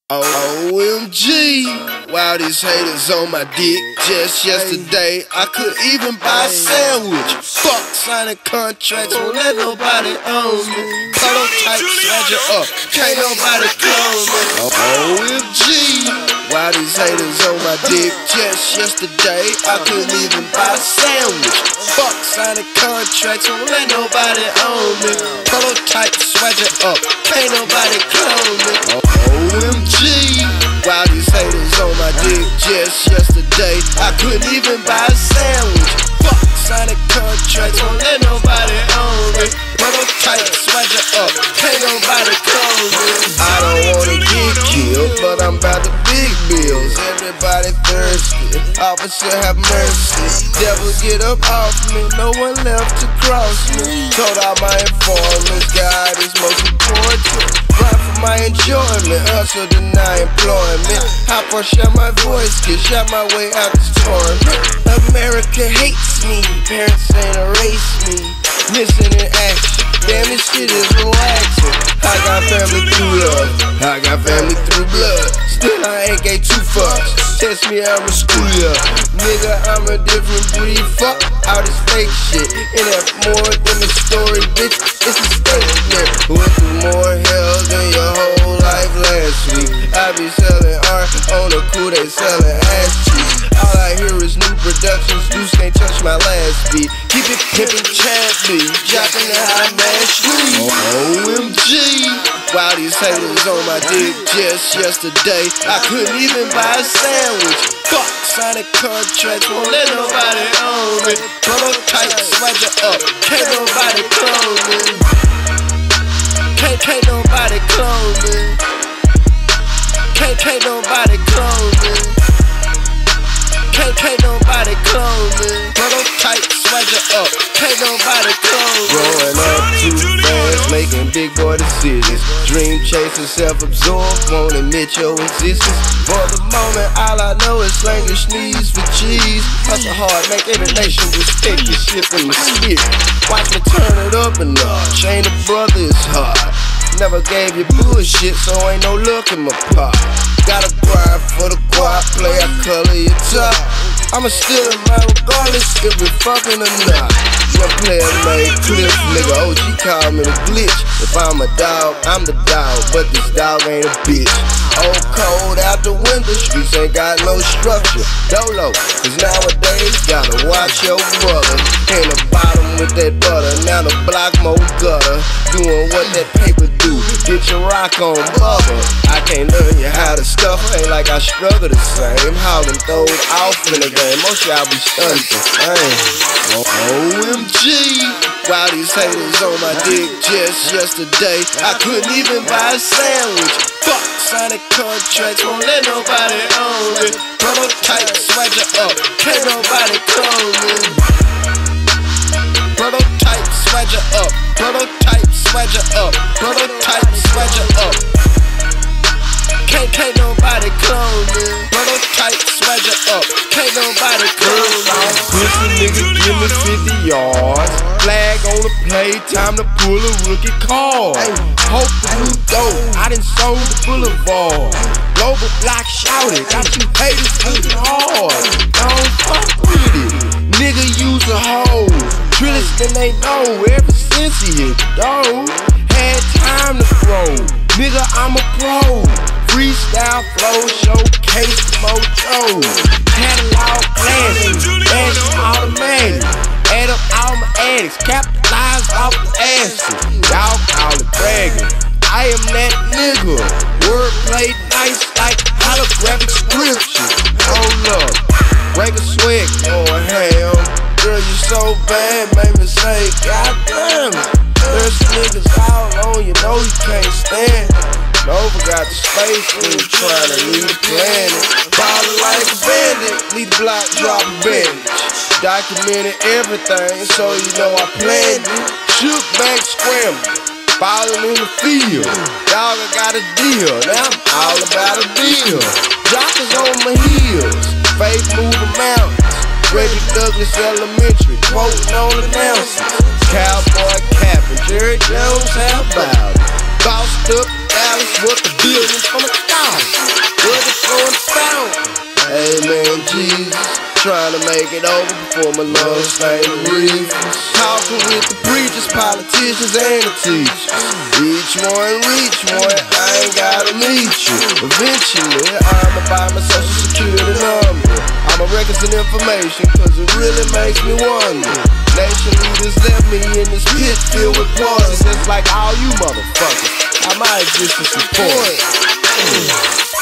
OMG, wow, these haters on my dick. Just yesterday, I couldn't even buy a sandwich. Fuck signing contracts, won't let nobody own me. Color type, swagger up, can't nobody clone me. OMG, wow, these haters on my dick. Just yesterday, I couldn't even buy a sandwich. Fuck signing contracts, won't let nobody own me. Color type, swagger up, can't nobody clone me. OMG, wow, these haters on my dick. Just yesterday, I couldn't even buy a sandwich. Fuck signing contracts, won't let nobody own me. Prototype, swagger up, can't nobody clone me. I don't wanna get killed, but I'm about the big bills. Everybody thirsty, officer have mercy. Devil get up off me, no one left to cross me. Told all my informants, God is most important. Run for my enjoyment, hustle deny employment. Hop or shut my voice, get shot my way out this torment. America hates me, parents ain't erase me. Missing in action, damn this shit is relaxing. I got family through love, I got family through blood. Still I ain't gave two fucks, test me I'ma school ya. Nigga, I'm a different breed, fuck all this fake shit. And that's more than a story, bitch, it's a statement. Went through more hell than your whole life last week. I be selling art on the cool, they selling ass cheeks. All I hear is new productions, Deuce can't touch my last beat. Keep it pimpin', champ beat, jockin' the high man street. OMG, wow, these haters on my dick. Just yesterday, I couldn't even buy a sandwich. Fuck signing contracts, won't let nobody own it. Prototype, swagger up, can't nobody clone me. Can't nobody clone me. Can't nobody clone me. Can't nobody clone me. Prototype, swagger up, can't nobody clone me. Growing up too fast, making big boy decisions. Dream chasing, self-absorbed, won't admit your existence. For the moment, all I know is slanging sneeze for cheese. Hustle hard, make every nation respect this shit in the spirit. Watch me turn it up and up, chain of brother is hard. Never gave you bullshit, so ain't no look in my pot. Gotta grind for the quad, play I color your top. I'ma steal a man regardless if we fucking or not. One player made clip, nigga OG call me the glitch. If I'm a dog, I'm the dog, but this dog ain't a bitch. Old cold out the window, streets ain't got no structure. Dolo, cause nowadays gotta watch your brother. In the bottom with that butter, now the block more gutter. Doing what that paper do, get your rock on bubble. I can't learn you how to stuff, ain't like I struggle the same. Hauling throws off in the game, most y'all be stunned the same. OMG, wow, these haters on my dick. Just yesterday, I couldn't even buy a sandwich. Fuck signing contracts, won't let nobody own it. Prototype, swagger up, can't nobody clone me. Prototype, swagger up, prototype, swagger up, prototype, swagger up. Can't nobody clone me. Prototype, swagger up, can't nobody clone me. Pussy nigga, give me 50 yards. Flag on the play, time to pull a rookie card. Hope the new dope, I done sold the boulevard. Global block shouted, got you haters looking hard. Don't fuck with it, nigga use a hoe. Trillers than they know ever since he hit the door. Had time to throw, nigga I'm a pro. Freestyle flow, showcase the mojo. Catalog classic, dash automatic. Add up all my addicts, capitalize off the asses. Y'all call it bragging, I am that nigga. Wordplay nice like holographic scripture. Hold up, break a sweat, going ham. Girl, you so bad, made me say, goddamn it. There's niggas all on you, know you can't stand. Nova got the space when you trying to leave the planet. Ballin' like a bandit, lead the block, drop a bandage. Documented everything, so you know I planned it. Shoot back, scramble, ballin' in the field. Dog, I got a deal, now I'm all about a deal. Jockers on my heels, faith moving mountains. Reggie Douglas Elementary, quoting on announcements. Cowboy capping, Jerry Jones, how about it? Bossed up Dallas, worth the billions from a dollar. Where the going found? Amen, Jesus. Trying to make it over before my lungs stain the reef. Talking with the preachers, politicians, and the teachers. Each one reach one, I ain't gotta meet you. Eventually, I'ma buy my social security number. I'ma records and information, cause it really makes me wonder. Nation leaders left me in this pit filled with poison. Just like all you motherfuckers, I might just support.